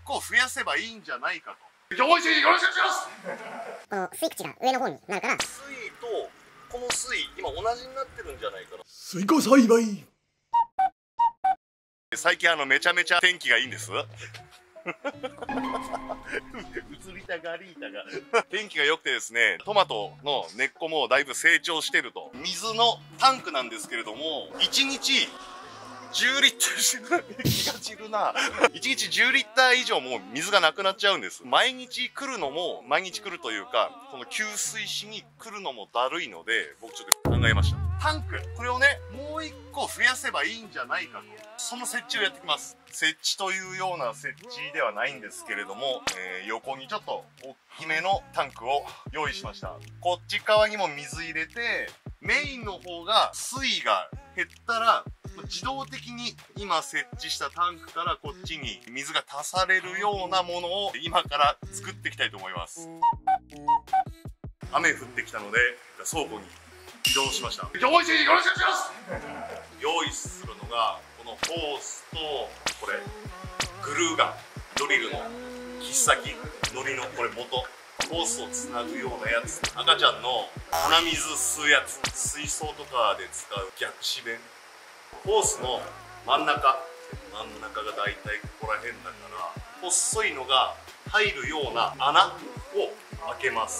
個増やせばいいんじゃないかと。よろしくお願いします。 この吸い口が上の方になるから、 水とこの水今同じになってるんじゃないかな。 スイカ栽培。 最近めちゃめちゃ天気がいいんです。映りたがりーたが天気が良くてですね、トマトの根っこもだいぶ成長してると。水のタンクなんですけれども、1日10リッター気が散るな1日10リッター以上もう水がなくなっちゃうんです。毎日来るのも、毎日来るというか、この給水しに来るのもだるいので、僕ちょっと考えました。タンク、これをね、もう1個増やせばいいんじゃないかと。その設置をやってきます。設置というような設置ではないんですけれども、横にちょっと大きめのタンクを用意しました。こっち側にも水入れて、メインの方が水位が減ったら、自動的に今設置したタンクからこっちに水が足されるようなものを今から作っていきたいと思います。雨降ってきたので倉庫に移動しました。よろしくお願いします。用意するのがこのホースとこれグルーガン、ドリルの切っ先、のりのこれ元、ホースをつなぐようなやつ、赤ちゃんの鼻水吸うやつ、水槽とかで使う逆止弁、ホースの真ん中がだいたいここら辺だから細いのが入るような穴を開けます。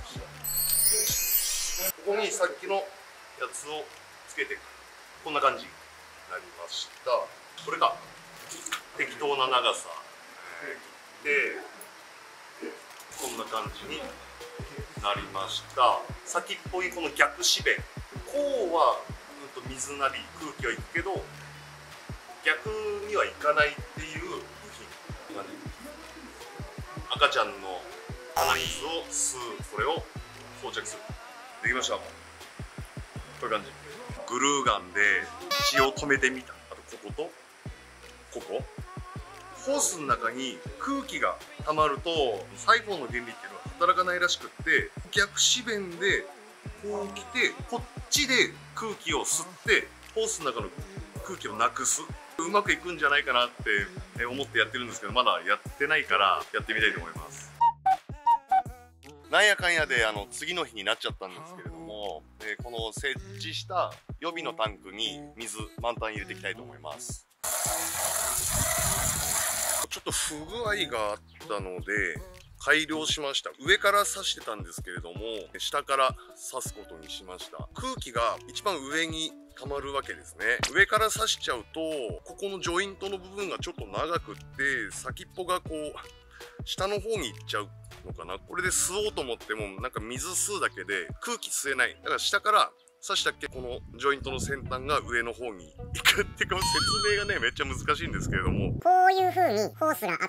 ここにさっきのやつをつけていく。こんな感じになりました。これか適当な長さでこんな感じになりました。先っぽにこの逆止弁、こうは水なり空気はいくけど逆にはいかないっていう部品がね、赤ちゃんの鼻水を吸う、これを装着する。できました。こういう感じ。グルーガンで血を止めてみた。あとこことここ、ホースの中に空気が溜まるとサイフォンの原理っていうのは働かないらしくって、逆止弁でこう来てこっちで空気を吸ってホースの中の空気をなくす。うまくいくんじゃないかなって思ってやってるんですけど、まだやってないからやってみたいと思います。なんやかんやで次の日になっちゃったんですけれども、この設置した予備のタンクに水満タン入れていきたいと思います。ちょっと不具合があったので改良しました。上から刺してたんですけれども、下から刺すことにしました。空気が一番上に溜まるわけですね。上から刺しちゃうとここのジョイントの部分がちょっと長くって先っぽがこう下の方に行っちゃうのかな。これで吸おうと思ってもなんか水吸うだけで空気吸えない。だから下から刺したっけこのジョイントの先端が上の方に行くっていうか、説明がねめっちゃ難しいんですけれども、 こういう風にホースがあって、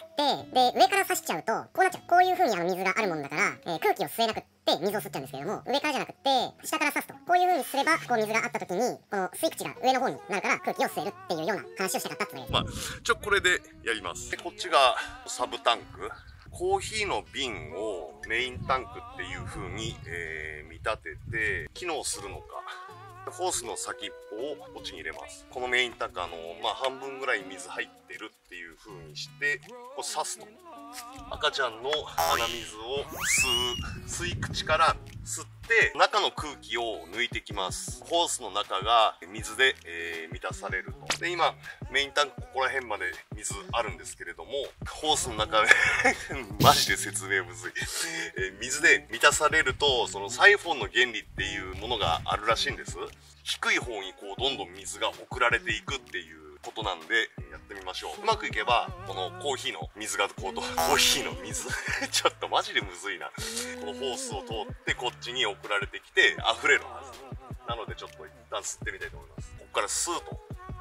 で上から刺しちゃうとこうなっちゃう。こういう風に水があるもんだから、空気を吸えなくって水を吸っちゃうんですけれども、上からじゃなくって下から刺すと、こういう風にすればこう水があった時にこの吸い口が上の方になるから空気を吸えるっていうような話をしたかったっていう。 まあこれでやります。でこっちがサブタンク。コーヒーの瓶をメインタンクっていう風に、見立てて機能するのか。ホースの先っぽをこっちに入れます。このメインタンク半分ぐらい水入ってるっていう風にしてこう刺すと、赤ちゃんの鼻水を吸い口から吸って中の空気を抜いてきます。ホースの中が水で、満たされると。で今メインタンクここら辺まで水あるんですけれども、ホースの中でマジで説明むずい水で満たされると、そのサイフォンの原理っていうものがあるらしいんです。低い方にこうどんどん水が送られていくっていうことなんでやってみましょう。うまくいけばこのコーヒーの水がコーヒーの水ちょっとマジでむずいな。このホースを通ってこっちに送られてきて溢れるはずなので、ちょっと一旦吸ってみたいと思います。ここから吸うと、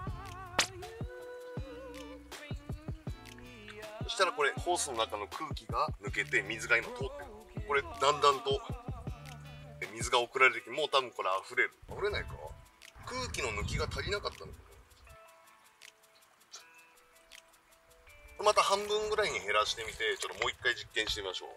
そしたらこれホースの中の空気が抜けて水が今通ってる。これだんだんと水が送られてきて、もう多分これ溢れないか。空気の抜きが足りなかったのかな。また半分ぐらいに減らしてみて、ちょっともう一回実験してみましょう。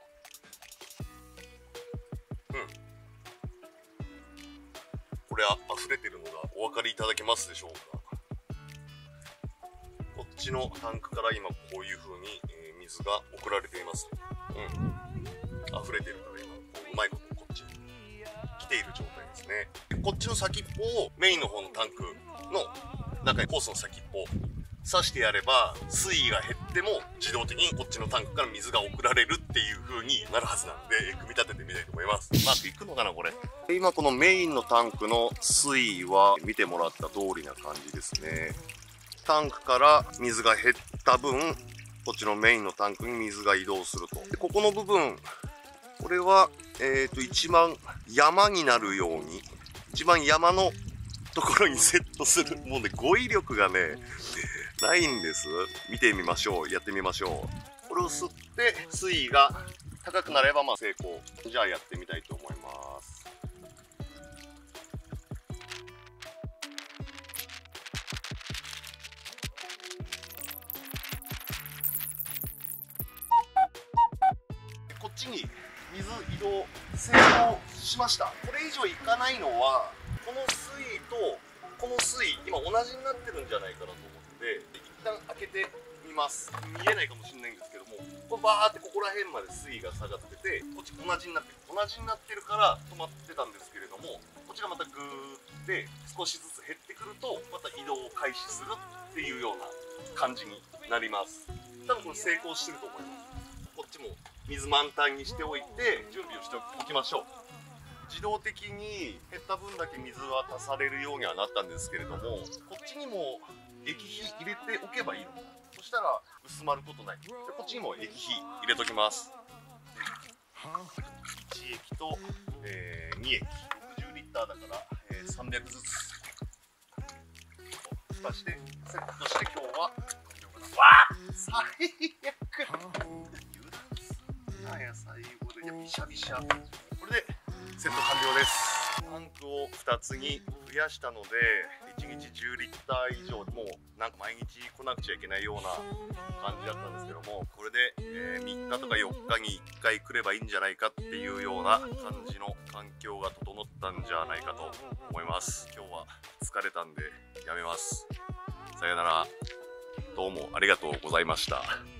これ溢れてるのがお分かりいただけますでしょうか。こっちのタンクから今こういう風に水水が送られています。溢れてるから今うまいことこっちに来ている状態ですね。こっちの先っぽをメインの方のタンクの中にホースの先っぽを刺してやれば、水位が減っても自動的にこっちのタンクから水が送られるっていう風になるはずなので、組み立ててみたいと思います。うまくいくのかなこれ。今このメインのタンクの水位は見てもらった通りな感じですね。タンクから水が減った分、こっちのメインのタンクに水が移動すると。でここの部分、これは一番山になるように、一番山のところにセットする。もうね、語彙力がねないんです。見てみましょう。やってみましょう。これを吸って水位が高くなればまあ成功。じゃあやってみたいと思います。こっちに水移動成功しました。これ以上いかないのは、この水位とこの水位今同じになってるんじゃないかなと思って一旦開けてみます。見えないかもしれないんですけども、これバーってここら辺まで水位が下がってて、こっち同じになってるから止まってたんですけれども、こっちがまたグーって少しずつ減ってくるとまた移動を開始するっていうような感じになります。多分これ成功してると思います。こっちも水満タンにしておいて準備をしておきましょう。自動的に減った分だけ水は足されるようにはなったんですけれども、こっちにも液肥入れておけばいいのか。そしたら薄まることない。でこっちにも液肥入れときます。1液と、2液60リッターだから、300ずつ蓋してセットして今日はわあ最悪油断すなや最後で。いやビシャビシャ。これでセット完了です。タンクを2つに増やしたので1日10リッター以上、もうなんか毎日来なくちゃいけないような感じだったんですけども、これで、3日とか4日に1回来ればいいんじゃないかっていうような感じの環境が整ったんじゃないかと思います。今日は疲れたんでやめます。さよなら。どうもありがとうございました。